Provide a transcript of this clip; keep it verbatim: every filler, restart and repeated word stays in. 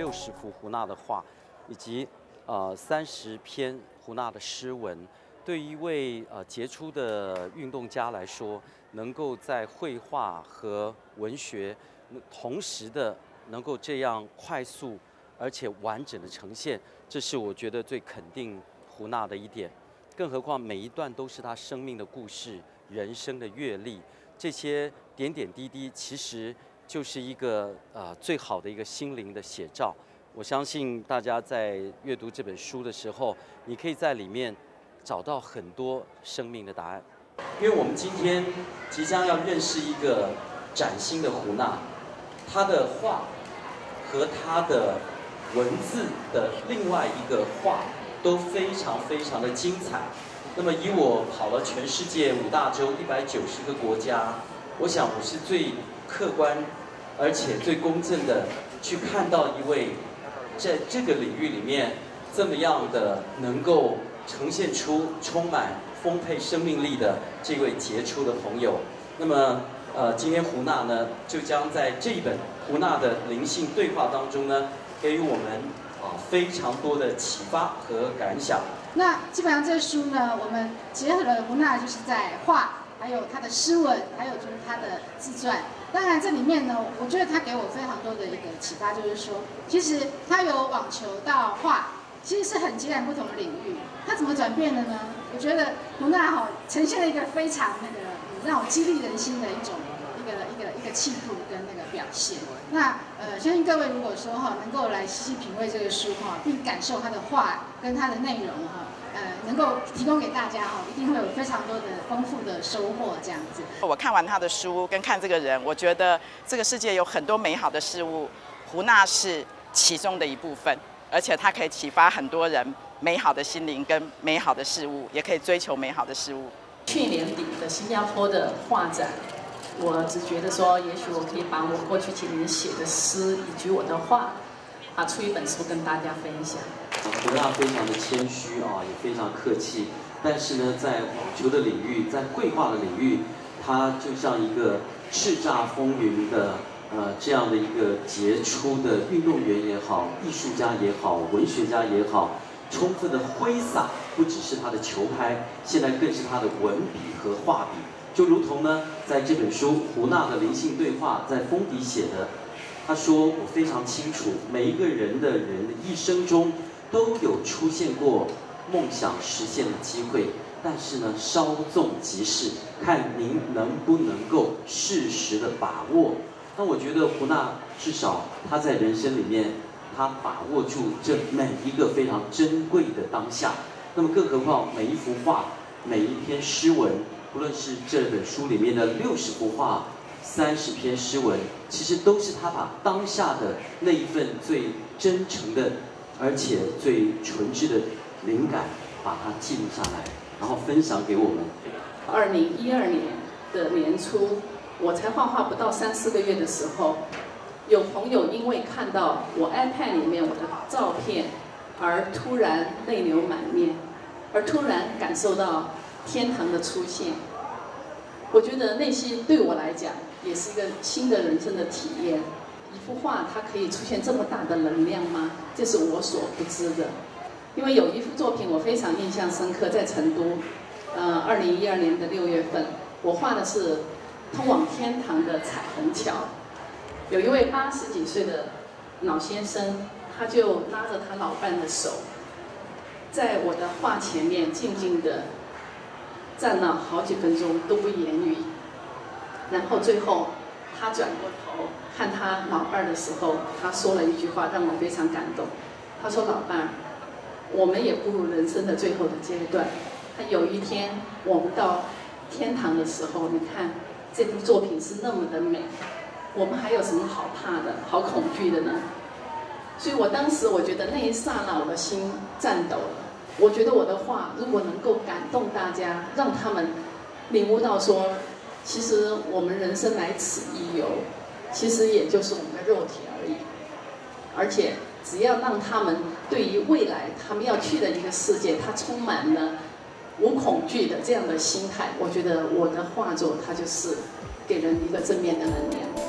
六十幅胡娜的画，以及呃三十篇胡娜的诗文。对于一位呃杰出的运动家来说，能够在绘画和文学同时的能够这样快速而且完整的呈现，这是我觉得最肯定胡娜的一点。更何况每一段都是他生命的故事、人生的阅历，这些点点滴滴其实就是一个呃最好的一个心灵的写照。我相信大家在阅读这本书的时候，你可以在里面找到很多生命的答案。因为我们今天即将要认识一个崭新的胡娜，她的画和她的文字的另外一个画都非常非常的精彩。那么以我跑了全世界五大洲一百九十个国家，我想我是最客观而且最公正的去看到一位在这个领域里面这么样的能够呈现出充满丰沛生命力的这位杰出的朋友。那么呃，今天胡娜呢就将在这一本胡娜的灵性对话当中呢，给予我们啊非常多的启发和感想。 那基本上这书呢，我们结合了胡娜就是在画，还有她的诗文，还有就是她的自传。当然这里面呢，我觉得她给我非常多的一个启发，就是说，其实她由网球到画，其实是很截然不同的领域。她怎么转变的呢？我觉得胡娜哈呈现了一个非常那个让我激励人心的一种一个一个一个气度跟那个表现。那呃，相信各位如果说哈能够来细细品味这个书哈，并感受它的画跟它的内容哈，呃，能够提供给大家哈，一定会有非常多的丰富的收获这样子。 我看完他的书跟看这个人，我觉得这个世界有很多美好的事物，胡娜是其中的一部分，而且它可以启发很多人美好的心灵跟美好的事物，也可以追求美好的事物。 去年底的新加坡的画展，我只觉得说，也许我可以把我过去几年写的诗以及我的画，啊，出一本书跟大家分享。 胡娜非常的谦虚啊，也非常客气，但是呢，在网球的领域，在绘画的领域，她就像一个叱咤风云的呃这样的一个杰出的运动员也好，艺术家也好，文学家也好，充分的挥洒，不只是她的球拍，现在更是她的文笔和画笔。就如同呢，在这本书胡娜的灵性对话在封底写的，他说：“我非常清楚，每一个人的人的一生中都有出现过梦想实现的机会，但是呢，稍纵即逝，看您能不能够适时的把握。”那我觉得胡娜至少她在人生里面，她把握住这每一个非常珍贵的当下。那么更何况每一幅画，每一篇诗文。不论是这本书里面的六十幅画、三十篇诗文，其实都是他把当下的那一份最真诚的，而且最纯挚的灵感，把它记录下来，然后分享给我们。 二零一二年的年初，我才画画不到三四个月的时候，有朋友因为看到我 iPad 里面我的照片，而突然泪流满面，而突然感受到天堂的出现。我觉得内心对我来讲也是一个新的人生的体验。一幅画它可以出现这么大的能量吗？这是我所不知的。因为有一幅作品我非常印象深刻，在成都，呃，二零一二年的六月份，我画的是通往天堂的彩虹桥。有一位八十几岁的老先生，他就拉着他老伴的手，在我的画前面静静的站了好几分钟都不言语，然后最后他转过头看他老伴的时候，他说了一句话让我非常感动。他说：“老伴，我们也步入人生的最后的阶段。他有一天我们到天堂的时候，你看这部作品是那么的美，我们还有什么好怕的、好恐惧的呢？”所以我当时我觉得那一刹那我的心颤抖了。我觉得我的画如果能够感动大家，让他们领悟到说，其实我们人生来此一游，其实也就是我们的肉体而已。而且只要让他们对于未来他们要去的一个世界，它充满了无恐惧的这样的心态，我觉得我的画作它就是给人一个正面的能量。